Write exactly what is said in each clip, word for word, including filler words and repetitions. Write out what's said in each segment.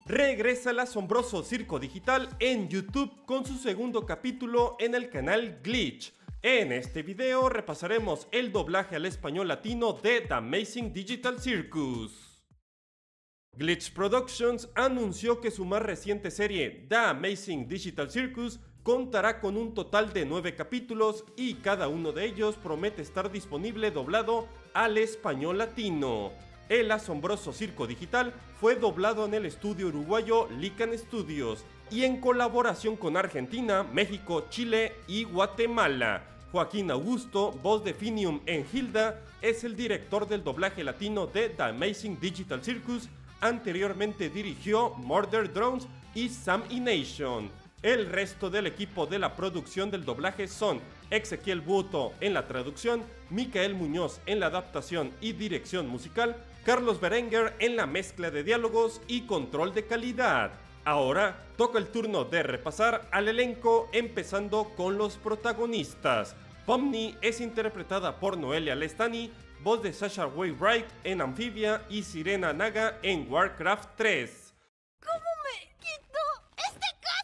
Regresa el asombroso circo digital en YouTube con su segundo capítulo en el canal Glitch. En este video repasaremos el doblaje al español latino de The Amazing Digital Circus. Glitch Productions anunció que su más reciente serie, The Amazing Digital Circus, contará con un total de nueve capítulos y cada uno de ellos promete estar disponible doblado al español latino. El asombroso circo digital fue doblado en el estudio uruguayo Lycan Studios y en colaboración con Argentina, México, Chile y Guatemala. Joaquín Augusto, voz de Finium en Hilda, es el director del doblaje latino de The Amazing Digital Circus. Anteriormente dirigió Murder Drones y Sam y Nation. El resto del equipo de la producción del doblaje son Ezequiel Buoto en la traducción, Micael Muñoz en la adaptación y dirección musical, Carlos Berenguer en la mezcla de diálogos y control de calidad. Ahora toca el turno de repasar al elenco, empezando con los protagonistas. Pomni es interpretada por Noelia Lestani, voz de Sasha Wainwright en Amphibia y Sirena Naga en Warcraft tres. ¿Cómo me quito este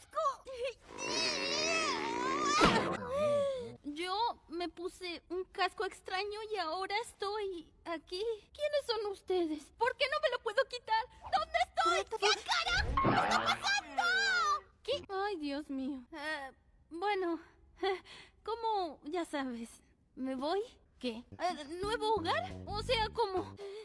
casco? Yo me puse un casco extraño y ahora estoy aquí. ¿Quiénes son ustedes? ¿Por qué no me lo puedo quitar? ¿Dónde estoy? ¿Qué carajo está pasando? ¿Qué? Ay, Dios mío. Uh, bueno, ¿cómo? Ya sabes. ¿Me voy? ¿Qué? Uh, ¿Nuevo hogar? O sea, ¿cómo?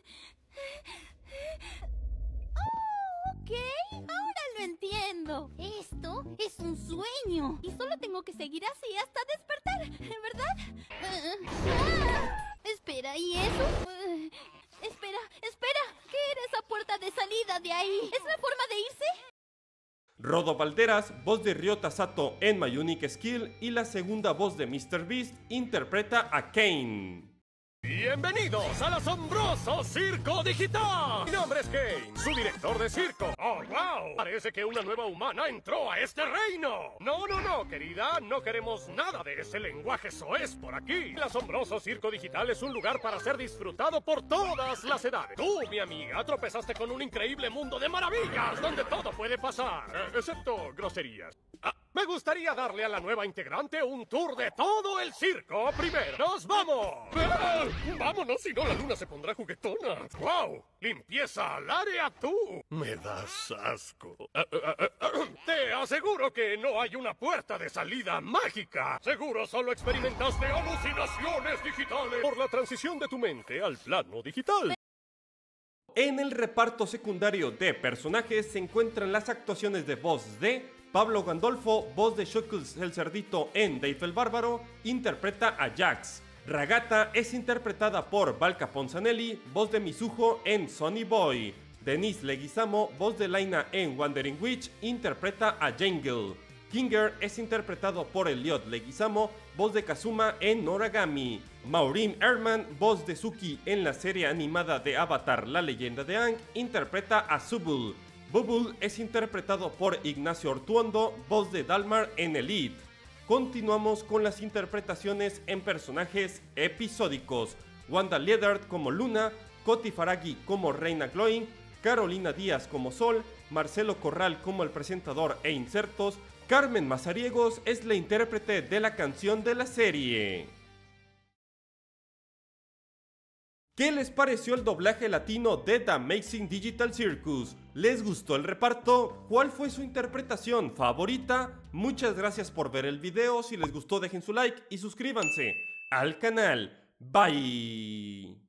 Oh, ok. Ahora lo entiendo. Esto es un sueño. Y solo tengo que seguir así hasta despertar, ¿verdad? Uh, ah, espera, ¿y eso? Uh, espera, espera. ¿Qué era esa puerta de salida de ahí? ¿Es la forma de irse? Rodo Valderas, voz de Ryota Sato en My Unique Skill y la segunda voz de míster Beast, interpreta a Kane. ¡Bienvenidos al asombroso circo digital! Mi nombre es Kane, su director de circo. ¡Oh, wow! Parece que una nueva humana entró a este reino. No, no, no, querida, no queremos nada de ese lenguaje soez por aquí. El asombroso circo digital es un lugar para ser disfrutado por todas las edades. Tú, mi amiga, tropezaste con un increíble mundo de maravillas donde todo puede pasar, eh, excepto groserías. Ah, me gustaría darle a la nueva integrante un tour de todo el circo. Primero, ¡nos vamos! ¡Ah! ¡Vámonos, si no la luna se pondrá juguetona! ¡Wow! ¡Limpieza al área tú! Me das asco. Ah, ah, ah, ah. Te aseguro que no hay una puerta de salida mágica. Seguro solo experimentaste alucinaciones digitales por la transición de tu mente al plano digital. En el reparto secundario de personajes se encuentran las actuaciones de voz de Pablo Gandolfo, voz de Chuckles el Cerdito en Dave el Bárbaro, interpreta a Jax. Ragata es interpretada por Valka Ponzanelli, voz de Mizuho en Sonny Boy. Denise Leguizamo, voz de Laina en Wandering Witch, interpreta a Jangle. Kinger es interpretado por Elliot Leguizamo, voz de Kazuma en Noragami. Maureen Ehrman, voz de Suki en la serie animada de Avatar La Leyenda de Aang, interpreta a Zubul. Bubble es interpretado por Ignacio Ortuondo, voz de Dalmar en Elite. Continuamos con las interpretaciones en personajes episódicos. Wanda Liedert como Luna, Coti Faragi como Reina Glowing, Carolina Díaz como Sol, Marcelo Corral como el presentador e insertos, Carmen Mazariegos es la intérprete de la canción de la serie. ¿Qué les pareció el doblaje latino de The Amazing Digital Circus? ¿Les gustó el reparto? ¿Cuál fue su interpretación favorita? Muchas gracias por ver el video, si les gustó dejen su like y suscríbanse al canal. Bye.